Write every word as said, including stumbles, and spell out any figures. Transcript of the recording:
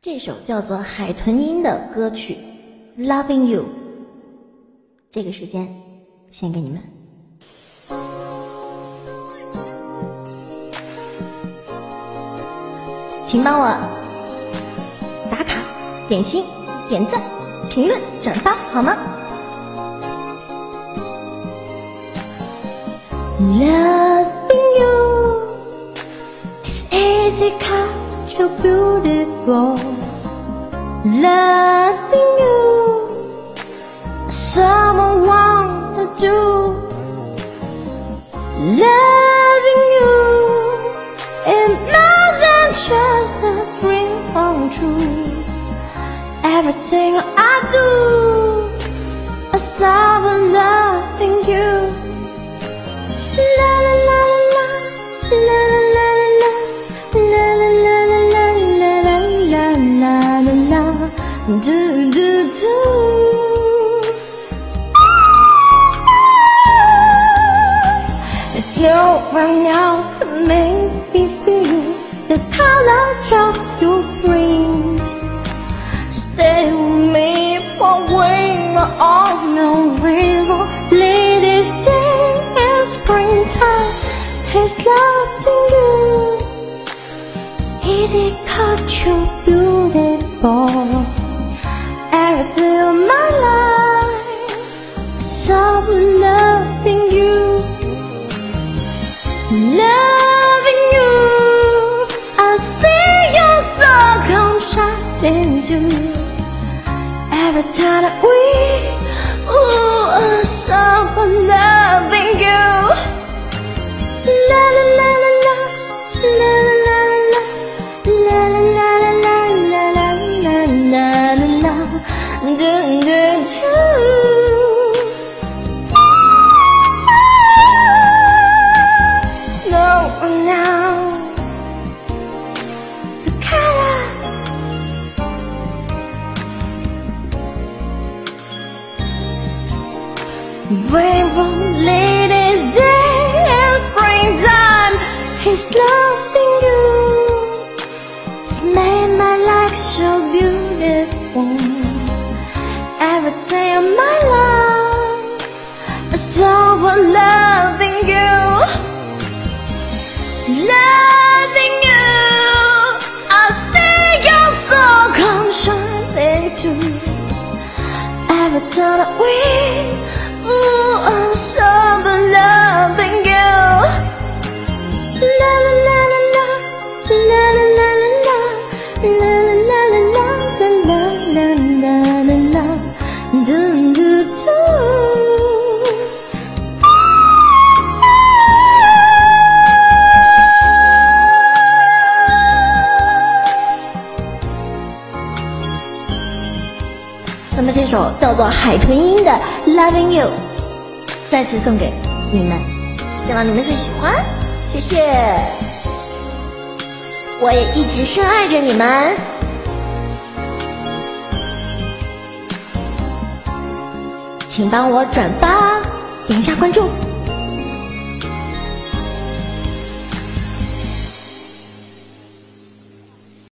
这首叫做海豚音的歌曲 Loving You， 这个时间献给你们。请帮我打卡、点心、点赞、评论、转发好吗？ Loving you is easy cause you're beautiful. Loving you someone want to do. Loving you is more than just a dream come true. Everything I do is someone loving you. La la la la la la la la la la la la la la la la do do do. The snow right now can make me feel the color of your brains. Stay with me for way on the river. Ladies day in springtime is loving you. It's easy cause you're beautiful. Every day of my life so loving you. Loving you, I see your soul come shining too. Every time that we, ooh, are so loving you. La la la la la, la la la la, la la la la la la la la la, do do do. No now to color. Rainbow ladies day in springtime, he's loving you. It's made my life so beautiful. Every day of my life, it's over loving you. Loving you, I see your soul come shining too. Every time that we, ooh, I'm so loving you. La la la la la, la la la la la, la la la la la la la la la, do do do.那么这首叫做海豚音的 Loving You 再次送给你们，希望你们会喜欢，谢谢。我也一直深爱着你们，请帮我转发，点一下关注。